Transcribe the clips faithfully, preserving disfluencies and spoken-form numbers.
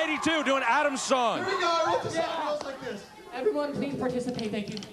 eighty-two doing Adam's song. Here we go. I wrote the song. It goes like this. Everyone, please participate. Thank you.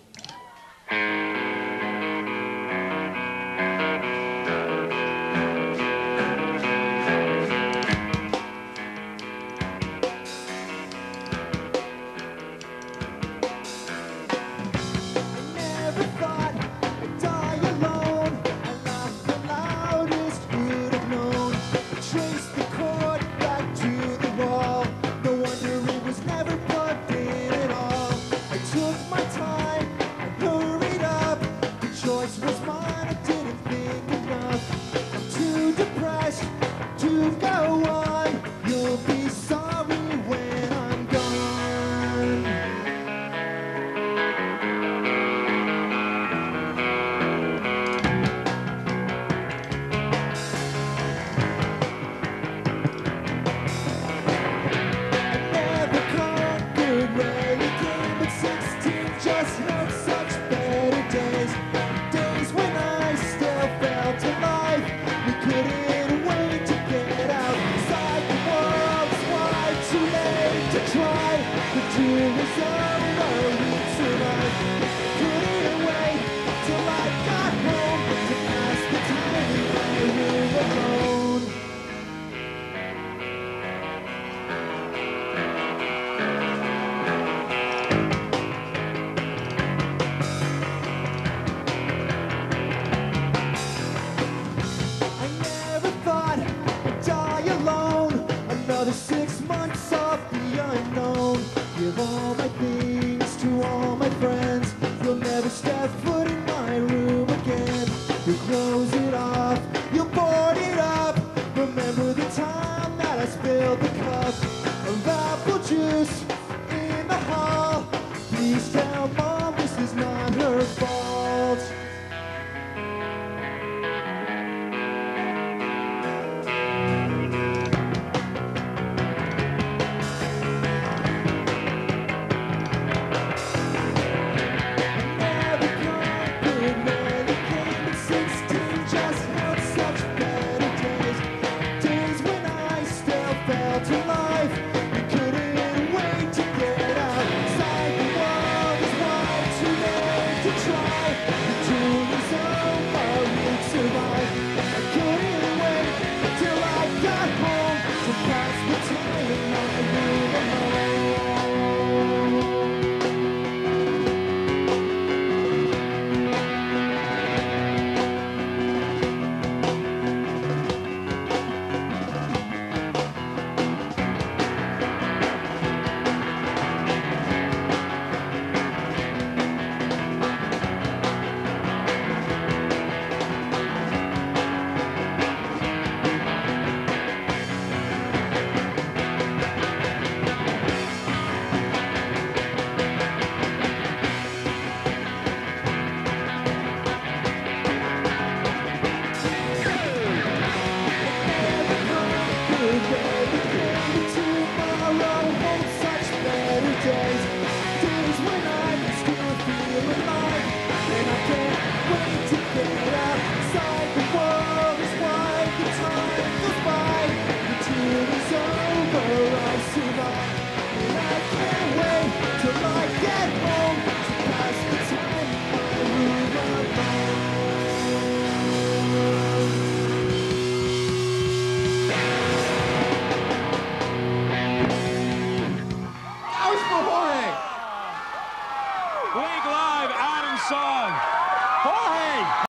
Was mine, I didn't think enough. I'm too depressed to go on. You'll be sorry when I'm gone. I never conquered really came, but sixteen just held such better days. The dream was over, we'd survive. Couldn't wait till I got home to pass the time in my room alone. I never thought I'd die alone. Another six months of the unknown. Give all my things to all my friends. You'll never step foot in my room again. You'll close it off, you'll board it up. Remember the time that I spilled the cup of apple juice in the hall. Please tell Mom this is not her fault. To life, you couldn't wait to get outside. The world is wide too late to try. The dream is over, we'd survive. I couldn't wait till I got home to pass the time in my room alone. Blink Live, Adam's song. Jorge!